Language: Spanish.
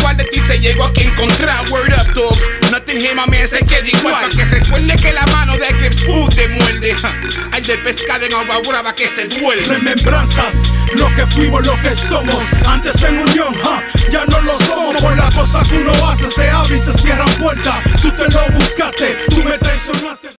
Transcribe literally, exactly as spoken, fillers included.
igual de ti se llegó aquí a encontrar. Word up, dogs. Nothing here, my man, se queda igual. Pa' que recuerde que la mano de que food te muerde. Hay de pescado en agua brava que se duele. Remembranzas, lo que fuimos, lo que somos. Antes en unión, huh, ya no lo somos. Por la cosa que uno hace, se abre y se cierran puertas. Tú te lo buscaste,